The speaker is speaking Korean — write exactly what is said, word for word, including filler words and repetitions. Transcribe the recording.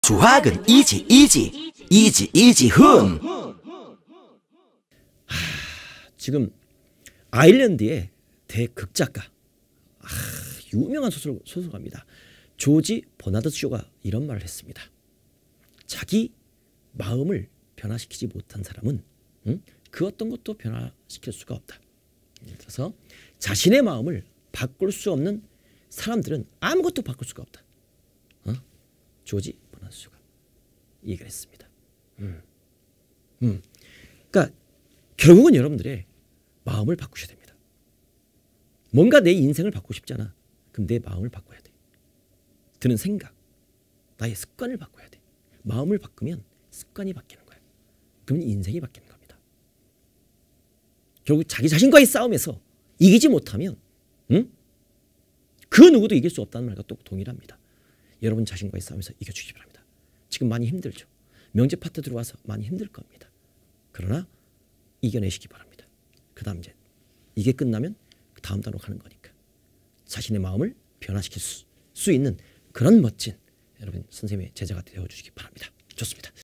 수학은 이지 이지 이지 이지 흥. 하, 지금 아일랜드의 대극작가, 아, 유명한 소설, 소설가입니다. 조지 버나드 쇼가 이런 말을 했습니다. 자기 마음을 변화시키지 못한 사람은 응? 그 어떤 것도 변화시킬 수가 없다. 예를 들어서 자신의 마음을 바꿀 수 없는 사람들은 아무것도 바꿀 수가 없다. 어? 조지 버나드 쇼가 이 얘기를 했습니다. 음. 음. 그러니까 결국은 여러분들의 마음을 바꾸셔야 됩니다. 뭔가 내 인생을 바꾸고 싶잖아. 그럼 내 마음을 바꿔야 돼. 드는 생각, 나의 습관을 바꿔야 돼. 마음을 바꾸면 습관이 바뀌는 거야. 그러면 인생이 바뀌는 겁니다. 결국 자기 자신과의 싸움에서 이기지 못하면 응? 그 누구도 이길 수 없다는 말과 또 동일합니다. 여러분 자신과의 싸움에서 이겨주시기 바랍니다. 지금 많이 힘들죠. 명제 파트 들어와서 많이 힘들 겁니다. 그러나 이겨내시기 바랍니다. 그 다음 이제 이게 끝나면 그 다음 단으로 가는 거니까 자신의 마음을 변화시킬 수, 수 있는 그런 멋진 여러분 선생님의 제자가 되어주시기 바랍니다. 좋습니다.